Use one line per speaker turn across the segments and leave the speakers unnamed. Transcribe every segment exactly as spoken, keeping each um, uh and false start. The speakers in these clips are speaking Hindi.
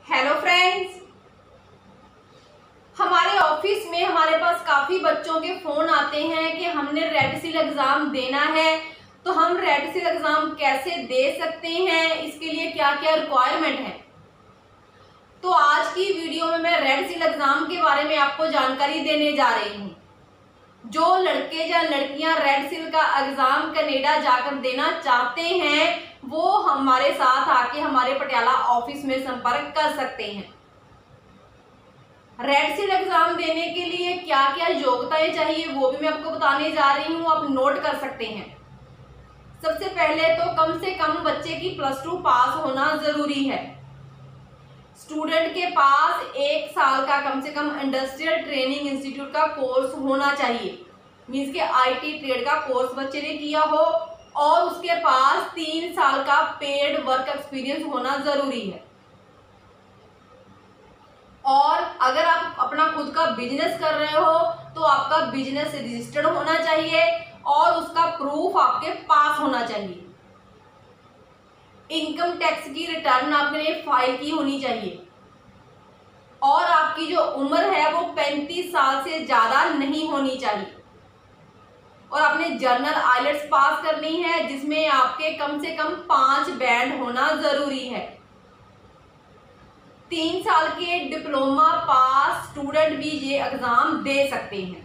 हेलो फ्रेंड्स, हमारे ऑफिस में हमारे पास काफ़ी बच्चों के फ़ोन आते हैं कि हमने रेड सील एग्ज़ाम देना है, तो हम रेड सील एग्ज़ाम कैसे दे सकते हैं, इसके लिए क्या क्या रिक्वायरमेंट है। तो आज की वीडियो में मैं रेड सील एग्ज़ाम के बारे में आपको जानकारी देने जा रही हूँ। जो लड़के या लड़कियां रेड सील का एग्ज़ाम कनाडा जाकर देना चाहते हैं वो हमारे साथ आके हमारे पटियाला ऑफिस में संपर्क कर सकते हैं। रेड सील एग्जाम देने के लिए क्या क्या योग्यताएं चाहिए वो भी मैं आपको बताने जा रही हूँ, आप नोट कर सकते हैं। सबसे पहले तो कम से कम बच्चे की प्लस टू पास होना जरूरी है। स्टूडेंट के पास एक साल का कम से कम इंडस्ट्रियल ट्रेनिंग इंस्टीट्यूट का कोर्स होना चाहिए, मीन्स के आईटी ट्रेड का कोर्स बच्चे ने किया हो और उसके पास तीन साल का पेड वर्क एक्सपीरियंस होना जरूरी है। और अगर आप अपना खुद का बिजनेस कर रहे हो तो आपका बिजनेस रजिस्टर्ड होना चाहिए और उसका प्रूफ आपके पास होना चाहिए। इनकम टैक्स की रिटर्न आपने फाइल की होनी चाहिए और आपकी जो उम्र है वो पैंतीस साल से ज्यादा नहीं होनी चाहिए और आपने जर्नल आइलेट्स पास करनी है जिसमें आपके कम से कम पांच बैंड होना जरूरी है। तीन साल के डिप्लोमा पास स्टूडेंट भी ये एग्जाम दे सकते हैं।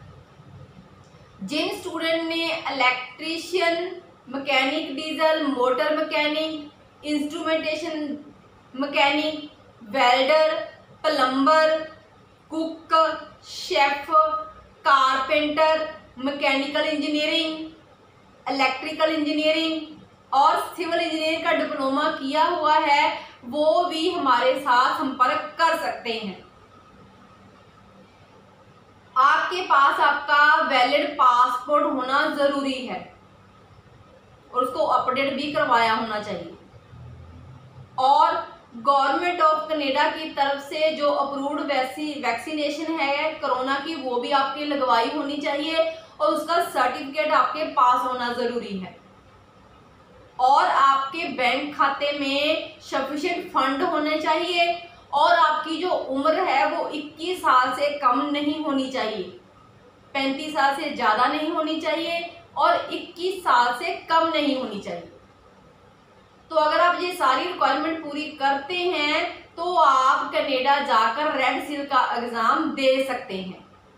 जिन स्टूडेंट ने electrician, mechanic, diesel, motor mechanic, instrumentation mechanic, welder, plumber, cook, chef, carpenter, mechanical engineering, electrical engineering और सिविल इंजीनियरिंग का डिप्लोमा किया हुआ है वो भी हमारे साथ संपर्क कर सकते हैं। आपके पास आपका वैलिड पासपोर्ट होना जरूरी है और उसको अपडेट भी करवाया होना चाहिए और गवर्नमेंट ऑफ कनाडा की तरफ से जो अप्रूव्ड वैक्सीनेशन है कोरोना की वो भी आपकी लगवाई होनी चाहिए और उसका सर्टिफिकेट आपके पास होना जरूरी है और आपके बैंक खाते में सफिशिएंट फंड होने चाहिए और आपकी जो उम्र है वो इक्कीस साल से कम नहीं होनी चाहिए, पैंतीस साल से ज़्यादा नहीं होनी चाहिए और इक्कीस साल से कम नहीं होनी चाहिए। तो अगर आप ये सारी रिक्वायरमेंट पूरी करते हैं तो आप कनाडा जाकर रेड सील का एग्ज़ाम दे सकते हैं।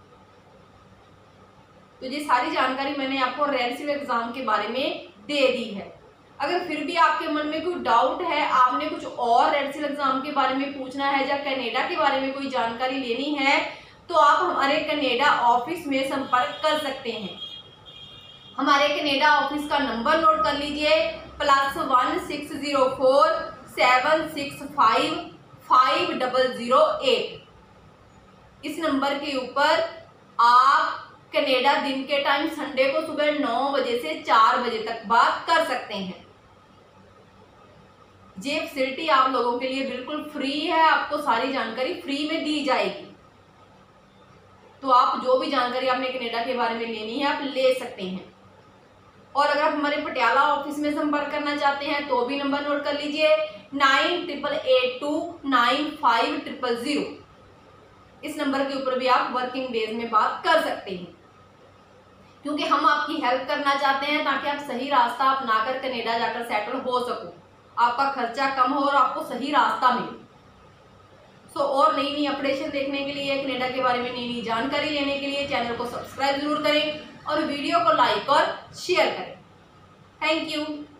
तो ये सारी जानकारी मैंने आपको रेड सील एग्ज़ाम के बारे में दे दी है। अगर फिर भी आपके मन में कोई डाउट है, आपने कुछ और रेड सील एग्ज़ाम के बारे में पूछना है या कनाडा के बारे में कोई जानकारी लेनी है तो आप हमारे कनाडा ऑफिस में संपर्क कर सकते हैं। हमारे कनाडा ऑफिस का नंबर नोट कर लीजिए, plus one six zero four seven six five five double zero eight. इस नंबर के ऊपर आप कनाडा दिन के टाइम संडे को सुबह नौ बजे से चार बजे तक बात कर सकते हैं। ये फैसिलिटी आप लोगों के लिए बिल्कुल फ्री है, आपको सारी जानकारी फ्री में दी जाएगी। तो आप जो भी जानकारी आपने कनाडा के बारे में लेनी है आप ले सकते हैं। और अगर आप हमारे पटियाला ऑफिस में संपर्क करना चाहते हैं तो भी नंबर नोट कर लीजिए, nine triple eight two nine five triple zero. इस नंबर के ऊपर भी आप वर्किंग डेज में बात कर सकते हैं क्योंकि हम आपकी हेल्प करना चाहते हैं ताकि आप सही रास्ता अपनाकर कनाडा जाकर सेटल हो सको, आपका खर्चा कम हो और आपको सही रास्ता मिले। सो और नई नई अपडेशन देखने के लिए, कनाडा के बारे में नई नई जानकारी लेने के लिए चैनल को सब्सक्राइब जरूर करें और वीडियो को लाइक और शेयर करें। Thank you.